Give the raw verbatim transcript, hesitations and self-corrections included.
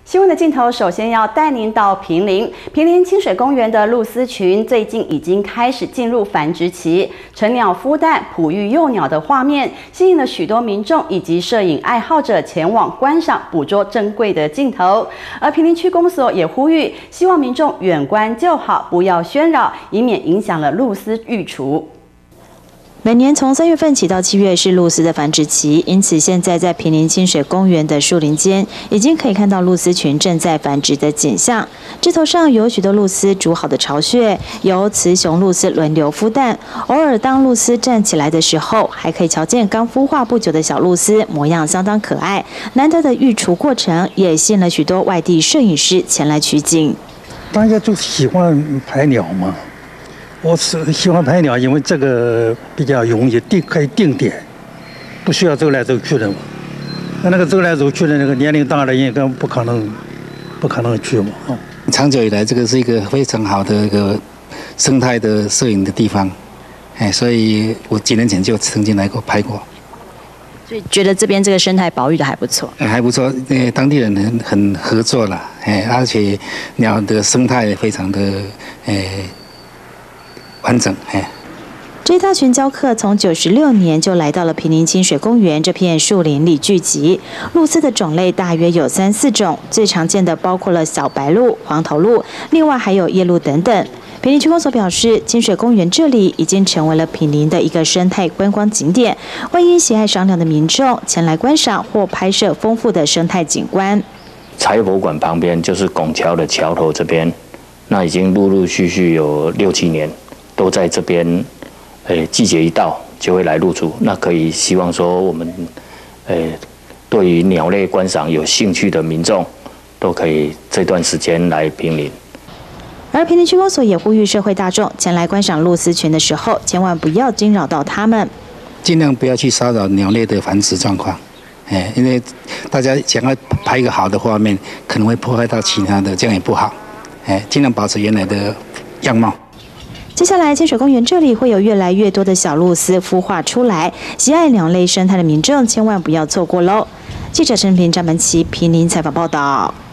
新闻的镜头首先要带您到坪林，坪林清水公园的鹭鸶群最近已经开始进入繁殖期，成鸟孵蛋、哺育幼鸟的画面，吸引了许多民众以及摄影爱好者前往观赏、捕捉珍贵的镜头。而坪林区公所也呼吁，希望民众远观就好，不要喧扰，以免影响了鹭鸶育雏。 每年从三月份起到七月是鹭鸶的繁殖期，因此现在在坪林清水公园的树林间，已经可以看到鹭鸶群正在繁殖的景象。枝头上有许多鹭鸶筑好的巢穴，由雌雄鹭鸶轮流孵蛋。偶尔当鹭鸶站起来的时候，还可以瞧见刚孵化不久的小鹭鸶，模样相当可爱。难得的育雏过程，也吸引了许多外地摄影师前来取景。 大家就喜欢拍鸟嘛。 我是喜欢拍鸟，因为这个比较容易定，可以定点，不需要走来走去的嘛。那那个走来走去的那个年龄大的人更不可能，不可能去嘛。哦， 长久以来，这个是一个非常好的一个生态的摄影的地方，哎，所以我几年前就曾经来过拍过。 所以觉得这边这个生态保育的还不错， 还不错。呃，当地人很很合作了，哎，而且鸟的生态非常的，哎。 完整哎， 这一大群鹪客从九十六年就来到了坪林清水公园这片树林里聚集。鹭鸶的种类大约有三四种，最常见的包括了小白鹭、黄头鹭，另外还有夜鹭等等。坪林区公所表示，清水公园这里已经成为了坪林的一个生态观光景点，欢迎喜爱赏鸟的民众前来观赏或拍摄丰富的生态景观。 茶叶博物馆旁边就是拱桥的桥头这边，那已经陆陆续续有六七年。 都在这边，呃，季节一到就会来入住。那可以希望说，我们，呃，对于鸟类观赏有兴趣的民众，都可以这段时间来坪林。 而坪林区公所也呼吁社会大众前来观赏鹭鸶群的时候，千万不要惊扰到它们， 尽量不要去骚扰鸟类的繁殖状况。哎，因为大家想要拍一个好的画面，可能会破坏到其他的，这样也不好。哎，尽量保持原来的样貌。 接下来，清水公园这里会有越来越多的小鹭鸶孵化出来，喜爱鸟类生态的民众千万不要错过喽！记者陈平、张曼琪，坪林采访报道。